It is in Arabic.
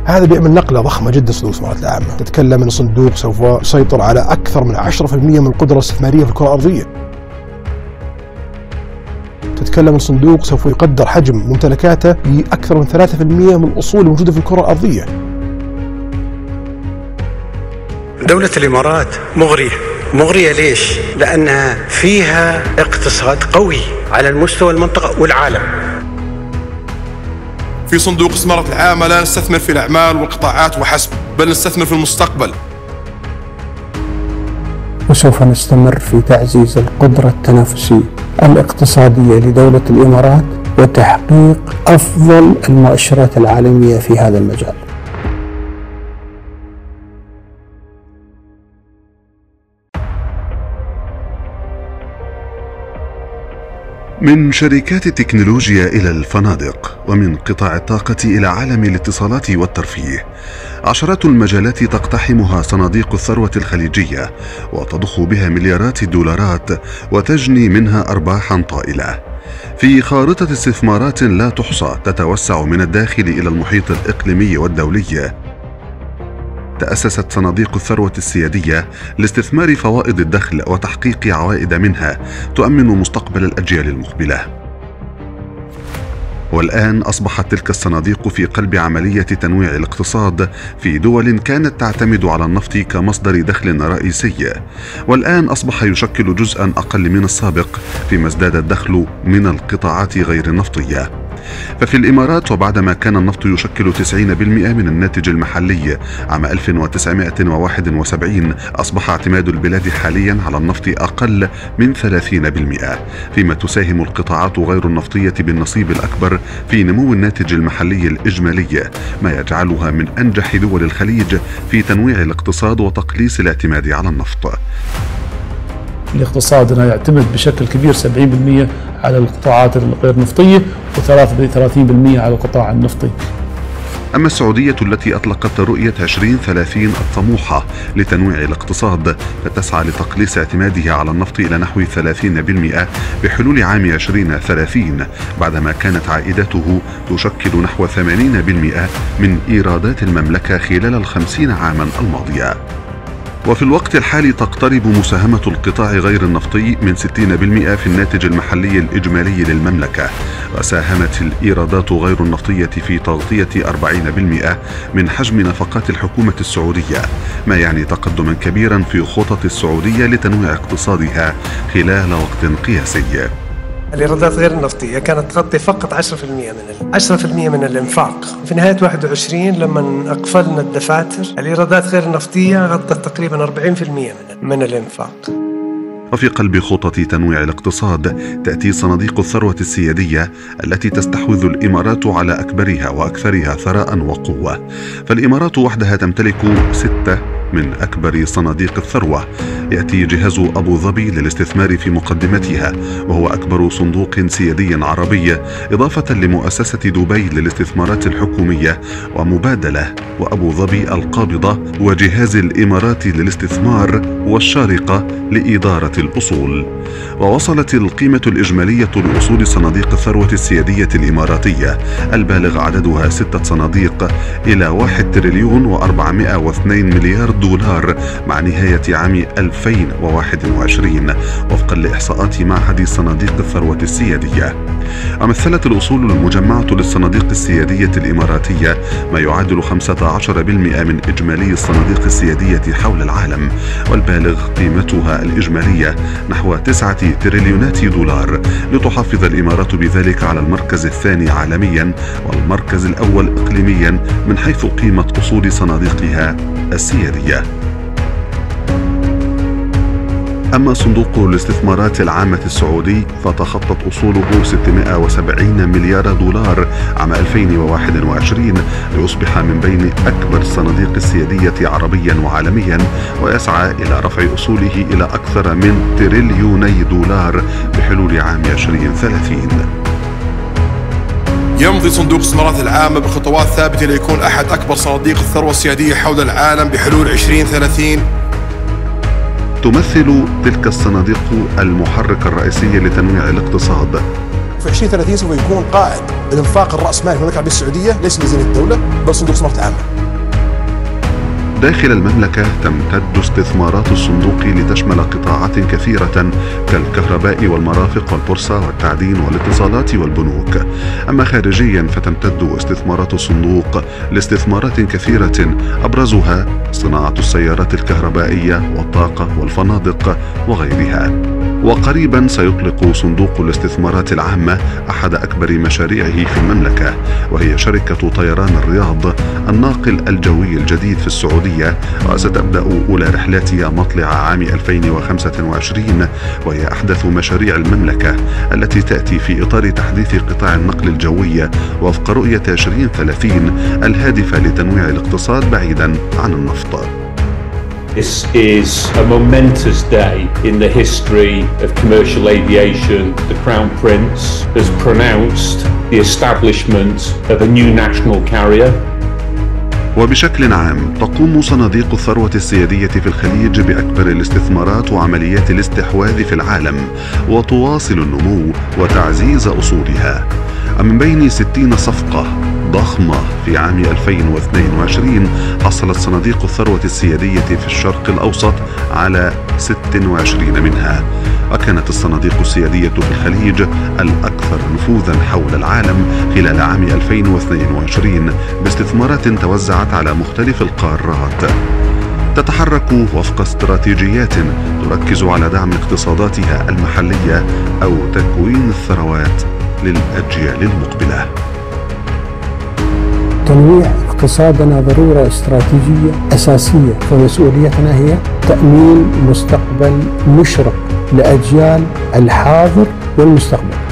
هذا بيعمل نقلة ضخمة جدا صندوق الاستثمارات العامة. تتكلم أن الصندوق سوف يسيطر على أكثر من 10% من القدرة الاستثمارية في الكرة الأرضية. تتكلم أن الصندوق سوف يقدر حجم ممتلكاته بأكثر من 3% من الأصول الموجودة في الكرة الأرضية. دولة الإمارات مغرية ليش؟ لأنها فيها اقتصاد قوي على المستوى المنطقة والعالم. في صندوق الاستثمارات العامة لا نستثمر في الأعمال والقطاعات وحسب، بل نستثمر في المستقبل. وسوف نستمر في تعزيز القدرة التنافسية الاقتصادية لدولة الإمارات وتحقيق أفضل المؤشرات العالمية في هذا المجال. من شركات التكنولوجيا إلى الفنادق، ومن قطاع الطاقة إلى عالم الاتصالات والترفيه، عشرات المجالات تقتحمها صناديق الثروة الخليجية وتضخ بها مليارات الدولارات وتجني منها أرباحا طائلة. في خارطة استثمارات لا تحصى تتوسع من الداخل إلى المحيط الإقليمي والدولي، تأسست صناديق الثروة السيادية لاستثمار فوائد الدخل وتحقيق عوائد منها تؤمن مستقبل الأجيال المقبلة. والآن أصبحت تلك الصناديق في قلب عملية تنويع الاقتصاد في دول كانت تعتمد على النفط كمصدر دخل رئيسي، والآن أصبح يشكل جزءا أقل من السابق فيما ازداد الدخل من القطاعات غير النفطية. ففي الإمارات، وبعدما كان النفط يشكل 90% من الناتج المحلي عام 1971، أصبح اعتماد البلاد حاليا على النفط أقل من 30%، فيما تساهم القطاعات غير النفطية بالنصيب الأكبر في نمو الناتج المحلي الإجمالي، ما يجعلها من أنجح دول الخليج في تنويع الاقتصاد وتقليص الاعتماد على النفط. الاقتصادنا يعتمد بشكل كبير 70% على القطاعات الغير نفطية و30% على القطاع النفطي. أما السعودية التي أطلقت رؤية 2030 الطموحة لتنويع الاقتصاد، فتسعى لتقليص اعتمادها على النفط إلى نحو 30% بحلول عام 2030، بعدما كانت عائدته تشكل نحو 80% من إيرادات المملكة خلال 50 عاما الماضية. وفي الوقت الحالي تقترب مساهمة القطاع غير النفطي من 60% في الناتج المحلي الإجمالي للمملكة، وساهمت الإيرادات غير النفطية في تغطية 40% من حجم نفقات الحكومة السعودية، ما يعني تقدما كبيرا في خطط السعودية لتنويع اقتصادها خلال وقت قياسي. الإيرادات غير النفطية كانت تغطي فقط 10% من الإنفاق. في نهاية 21 لما أقفلنا الدفاتر، الإيرادات غير النفطية غطت تقريبا 40% من الإنفاق. وفي قلب خطط تنويع الاقتصاد تأتي صناديق الثروة السيادية التي تستحوذ الإمارات على أكبرها وأكثرها ثراء وقوة. فالإمارات وحدها تمتلك 6 من أكبر صناديق الثروة. يأتي جهاز أبو ظبي للاستثمار في مقدمتها، وهو أكبر صندوق سيادي عربي، إضافة لمؤسسة دبي للاستثمارات الحكومية ومبادلة، وأبو ظبي القابضة، وجهاز الإمارات للاستثمار، والشارقة لإدارة الأصول. ووصلت القيمة الإجمالية لأصول صناديق الثروة السيادية الإماراتية البالغ عددها 6 صناديق إلى 1 تريليون و402 مليار دولار مع نهاية عام 2021 وفقا لإحصاءات معهد صناديق الثروة السيادية. ومثلت الأصول المجمعة للصناديق السيادية الإماراتية ما يعادل 15% من إجمالي الصناديق السيادية حول العالم، والبالغ قيمتها الإجمالية نحو 9 تريليونات دولار، لتحافظ الإمارات بذلك على المركز الثاني عالميا والمركز الأول إقليميا من حيث قيمة أصول صناديقها السيادية. أما صندوق الاستثمارات العامة السعودي فتخطت أصوله 670 مليار دولار عام 2021 ليصبح من بين أكبر الصناديق السيادية عربيا وعالميا، ويسعى إلى رفع أصوله إلى أكثر من تريليوني دولار بحلول عام 2030. يمضي صندوق الاستثمارات العامة بخطوات ثابتة ليكون أحد أكبر صناديق الثروة السيادية حول العالم بحلول 2030. تمثل تلك الصناديق المحرك الرئيسي لتنويع الاقتصاد. في 2030 سوف يكون قائد الانفاق الرأسمالي في المملكة العربية السعودية ليس ميزانية الدولة بل صندوق الاستثمارات العامة. داخل المملكة تمتد استثمارات الصندوق لتشمل قطاعات كثيرة كالكهرباء والمرافق والبورصة والتعدين والاتصالات والبنوك. أما خارجيا فتمتد استثمارات الصندوق لاستثمارات كثيرة أبرزها صناعة السيارات الكهربائية والطاقة والفنادق وغيرها. وقريبا سيطلق صندوق الاستثمارات العامة أحد أكبر مشاريعه في المملكة، وهي شركة طيران الرياض الناقل الجوي الجديد في السعودية، وستبدأ أولى رحلاتها مطلع عام 2025، وهي أحدث مشاريع المملكة التي تأتي في إطار تحديث قطاع النقل الجوي وفق رؤية 2030 الهادفة لتنويع الاقتصاد بعيدا عن النفط. This is a momentous day in the history of commercial aviation. The Crown Prince has pronounced the establishment of a new national carrier. وبشكل عام تقوم صناديق الثروة السيادية في الخليج بأكبر الاستثمارات وعمليات الاستحواذ في العالم، وتواصل النمو وتعزيز أصولها. من بين 60 صفقة ضخمة في عام 2022 حصلت صناديق الثروة السيادية في الشرق الأوسط على 26 منها، وكانت الصناديق السيادية في الخليج الأكثر نفوذا حول العالم خلال عام 2022 باستثمارات توزعت على مختلف القارات، تتحرك وفق استراتيجيات تركز على دعم اقتصاداتها المحلية أو تكوين الثروات للأجيال المقبلة. تنويع اقتصادنا ضرورة استراتيجية أساسية، فمسؤوليتنا هي تأمين مستقبل مشرق لأجيال الحاضر والمستقبل.